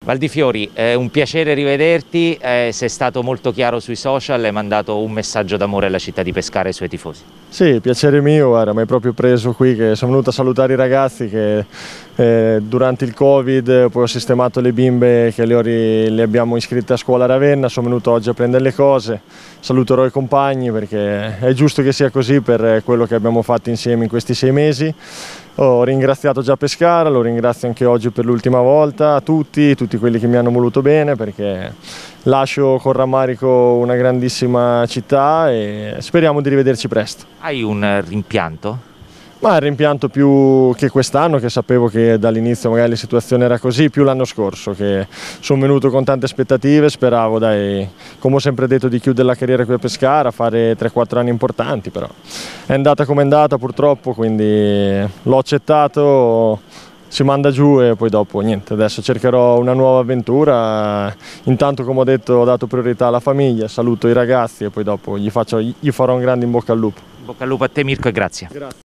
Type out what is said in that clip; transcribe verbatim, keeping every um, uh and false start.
Valdifiori, è un piacere rivederti, eh, sei stato molto chiaro sui social, hai mandato un messaggio d'amore alla città di Pescara e ai suoi tifosi. Sì, piacere mio, guarda, mi hai proprio preso qui che sono venuto a salutare i ragazzi che eh, durante il Covid poi ho sistemato le bimbe che le, ho ri, le abbiamo iscritte a scuola a Ravenna, sono venuto oggi a prendere le cose, saluterò i compagni perché è giusto che sia così per quello che abbiamo fatto insieme in questi sei mesi. Ho ringraziato già Pescara, lo ringrazio anche oggi per l'ultima volta, a tutti, tutti quelli che mi hanno voluto bene perché lascio con rammarico una grandissima città e speriamo di rivederci presto. Hai un rimpianto? Ma il rimpianto più che quest'anno, che sapevo che dall'inizio magari la situazione era così, più l'anno scorso, che sono venuto con tante aspettative, speravo, dai, come ho sempre detto, di chiudere la carriera qui a Pescara, fare tre quattro anni importanti, però è andata come è andata purtroppo, quindi l'ho accettato, si manda giù e poi dopo niente, adesso cercherò una nuova avventura. Intanto, come ho detto, ho dato priorità alla famiglia, saluto i ragazzi e poi dopo gli, faccio, gli farò un grande in bocca al lupo. In bocca al lupo a te Mirko e grazie. Grazie.